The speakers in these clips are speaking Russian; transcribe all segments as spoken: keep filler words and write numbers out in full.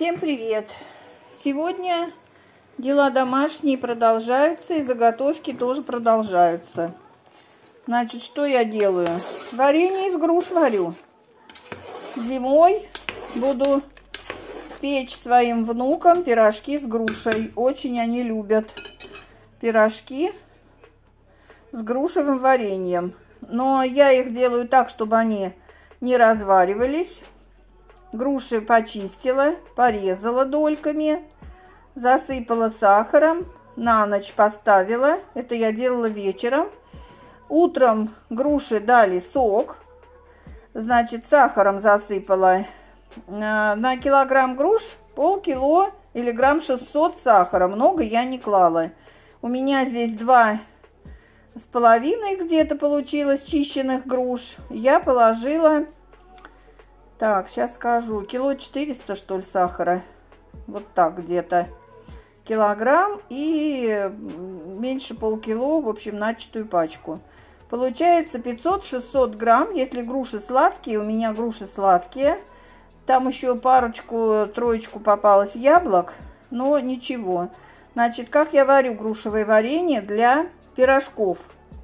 Всем привет! Сегодня дела домашние продолжаются и заготовки тоже продолжаются. Значит, что я делаю? Варенье из груш варю. Зимой буду печь своим внукам пирожки с грушей. Очень они любят пирожки с грушевым вареньем. Но я их делаю так, чтобы они не разваривались. Груши почистила, порезала дольками, засыпала сахаром, на ночь поставила. Это я делала вечером. Утром груши дали сок. Значит, сахаром засыпала. На килограмм груш полкило или грамм шестьсот сахара. Много я не клала. У меня здесь два с половиной где-то получилось чищенных груш. Я положила... Так, сейчас скажу. Кило четыреста, что ли, сахара. Вот так где-то. Килограмм и меньше полкило, в общем, начатую пачку. Получается пятьсот-шестьсот грамм, если груши сладкие. У меня груши сладкие. Там еще парочку, троечку попалось яблок. Но ничего. Значит, как я варю грушевое варенье для пирожков.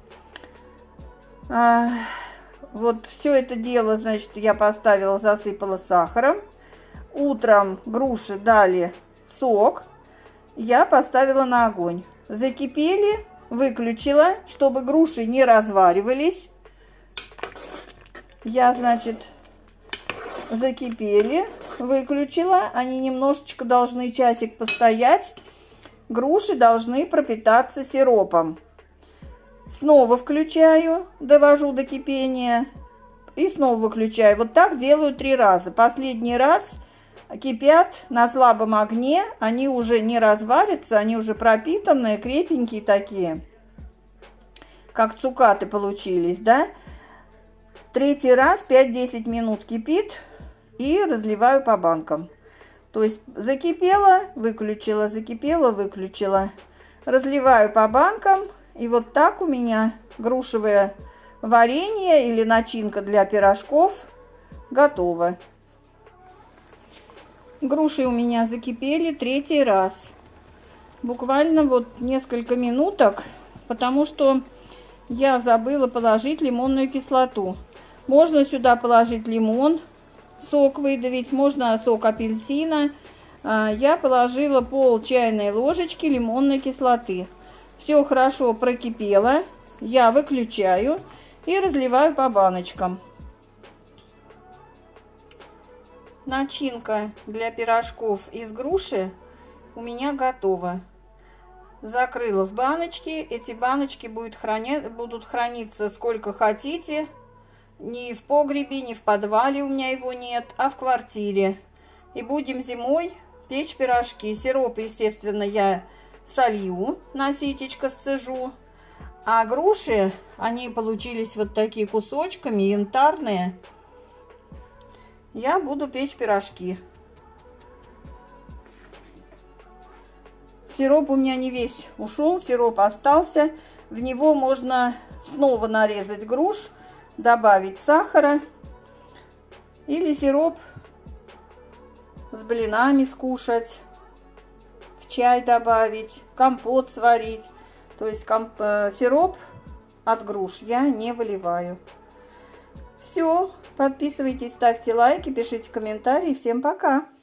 А... Вот все это дело, значит, я поставила, засыпала сахаром. Утром груши дали сок. Я поставила на огонь. Закипели, выключила, чтобы груши не разваривались. Я, значит, закипели, выключила. Они немножечко должны часик постоять. Груши должны пропитаться сиропом. Снова включаю, довожу до кипения и снова выключаю. Вот так делаю три раза. Последний раз кипят на слабом огне, они уже не разварятся, они уже пропитанные, крепенькие такие, как цукаты получились, да? Третий раз пять-десять минут кипит и разливаю по банкам. То есть закипело, выключила, закипело, выключила. Разливаю по банкам. И вот так у меня грушевое варенье или начинка для пирожков готова. Груши у меня закипели третий раз. Буквально вот несколько минуток, потому что я забыла положить лимонную кислоту. Можно сюда положить лимон, сок выдавить, можно сок апельсина. Я положила пол чайной ложечки лимонной кислоты. Все хорошо прокипело, я выключаю и разливаю по баночкам. Начинка для пирожков из груши у меня готова. Закрыла в баночки. Эти баночки будут, храня... будут храниться сколько хотите. Ни в погребе, ни в подвале у меня его нет, а в квартире. И будем зимой печь пирожки. Сироп, естественно, я... солью, на ситечко сцежу. А груши, они получились вот такие кусочками, янтарные. Я буду печь пирожки. Сироп у меня не весь ушел, сироп остался. В него можно снова нарезать груш, добавить сахара. Или сироп с блинами скушать. Чай добавить, компот сварить. То есть комп э, сироп от груш я не выливаю. Все, подписывайтесь, ставьте лайки, пишите комментарии. Всем пока!